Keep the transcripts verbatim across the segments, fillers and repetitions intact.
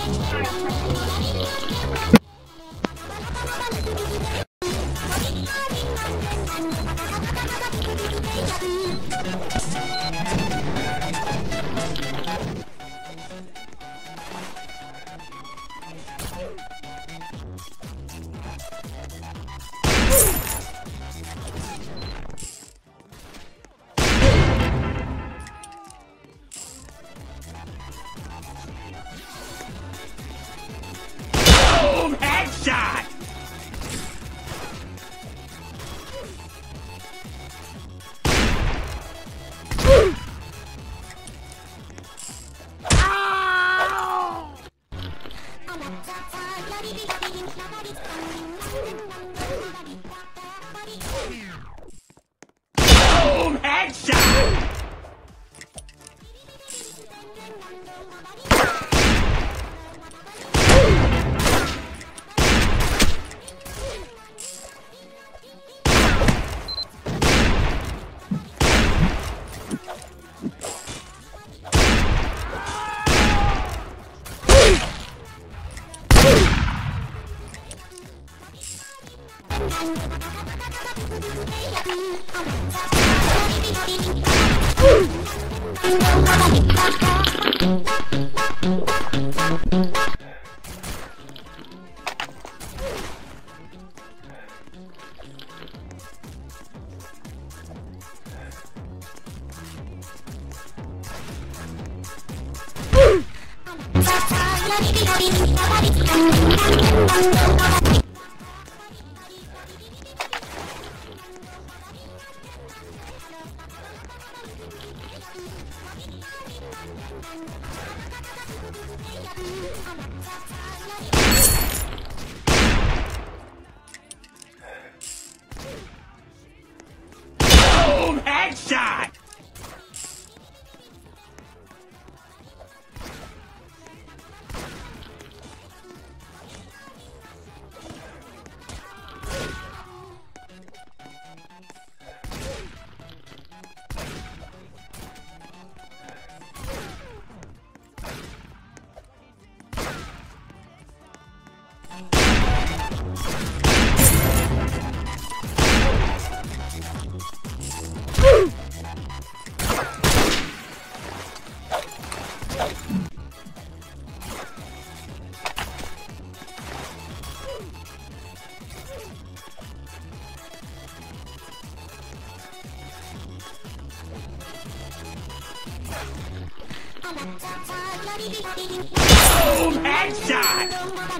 Boom! Headshot! Boom! Headshot! Boom! Headshot!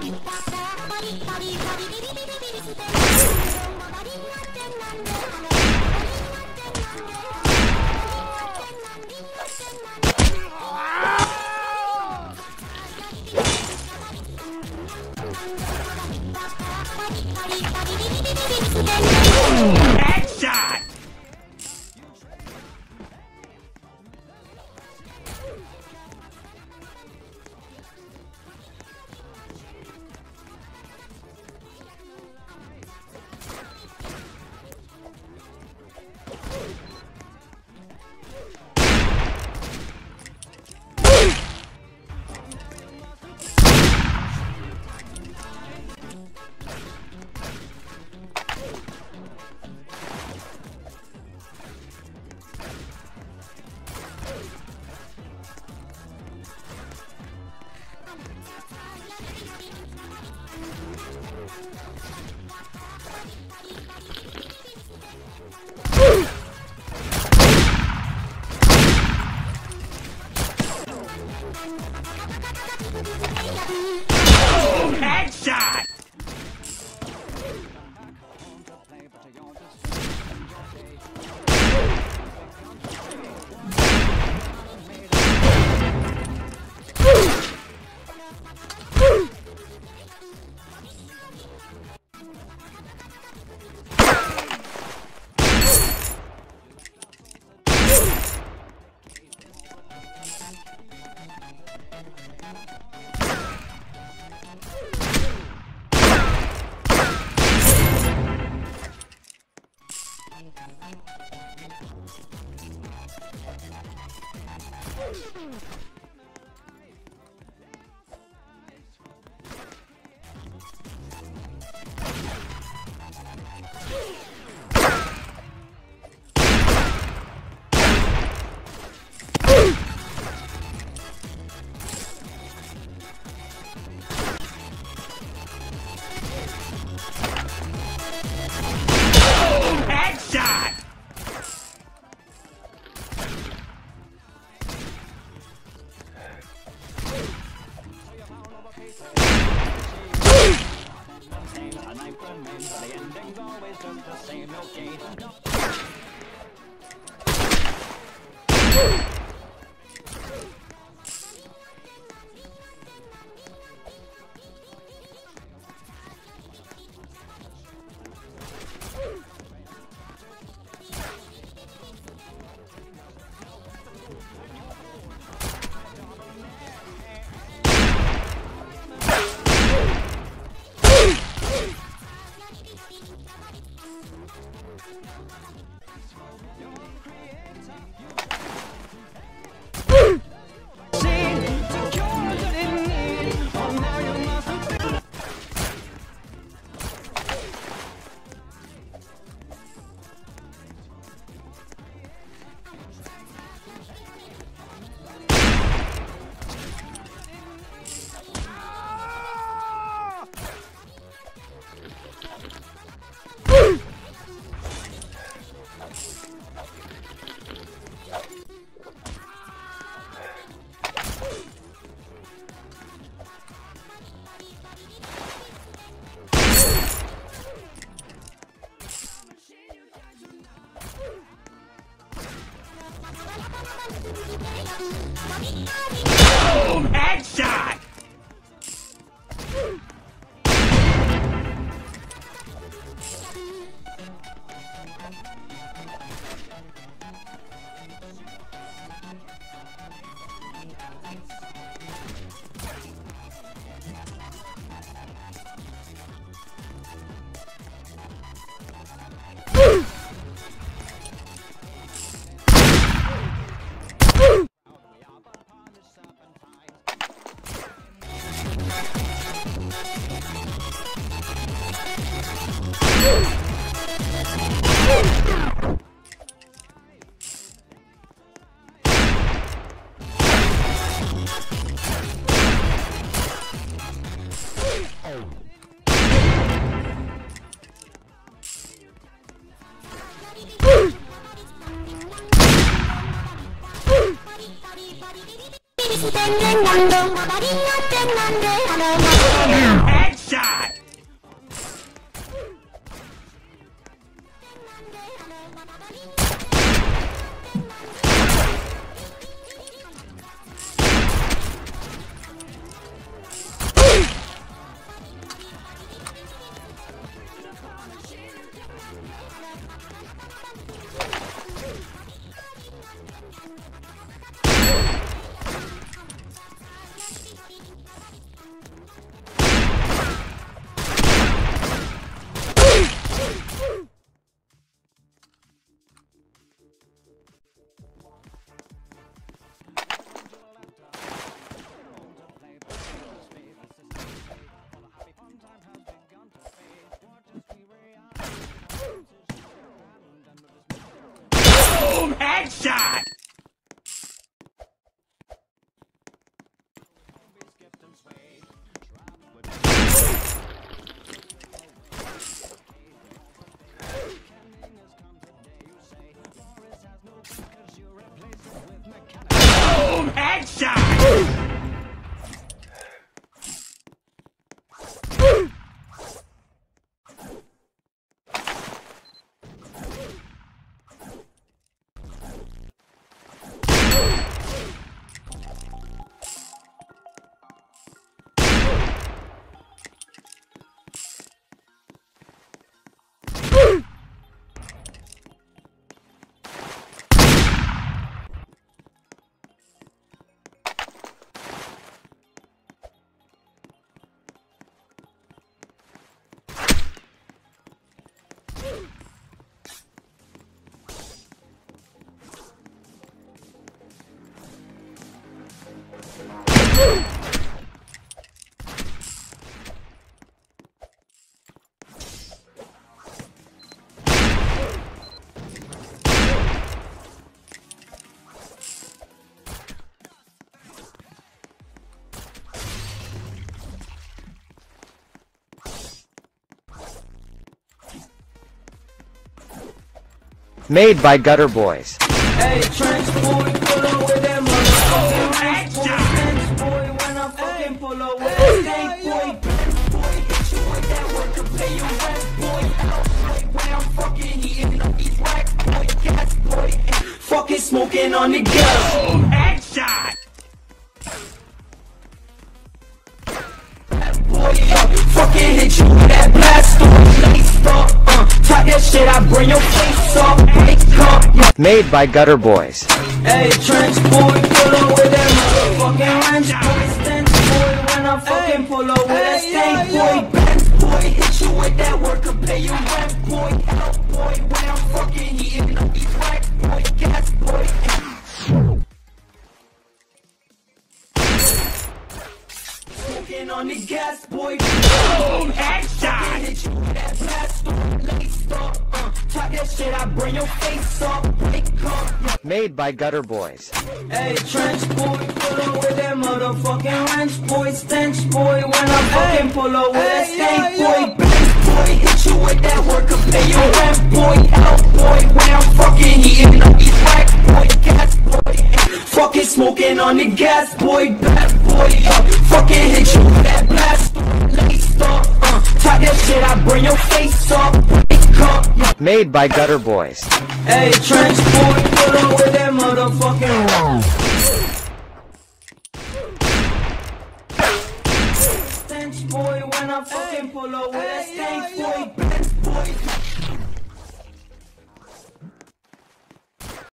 Headshot! Boom! Headshot! Boom! Headshot! Headshot! Boom! Headshot! Boom! Headshot! Made by Gutter Boys. Hey, trench boy, pull up with them motherfucking trench boy, when I fucking pull up with that stank boy, boy, hit you with that work to pay you rent. smoking on the gas. Boom, headshot. Boy, up, fucking hit you with that blast off, lace up, uh, talk that shit, I bring your face off, wake up, yeah. Made by Gutter Boys. Hey, trench boy, pull up with that motherfucking wrench boy, stench boy, when I fucking pull up with that stank boy, bench boy, hit you with that work and pay your rent boy, help boy, when I'm fucking heating up these rack boy, gas boy. Smoking on the gas boy, Boom, headshot. hit you with that blast off, lace up, uh, talk that shit, I bring your face off, wake up, yeah. Made by Gutter Boys. Hey, trench boy, pull up with that motherfucking wrench boy, stench boy, when I fucking pull up with that stank boy, bench boy, hit you with that work and pay your rent boy, help boy, when I'm fucking heating up these rack boy, gas boy, fucking smoking on the gas boy, bad boy, uh, fucking hit you with that blast, lace up, uh, talk that shit, I bring your face off, wake up, yeah. Made by Gutter Boys. Hey, trench boy, pull up with that motherfucking wrong. Stench boy, when I fucking pull up with that stank boy.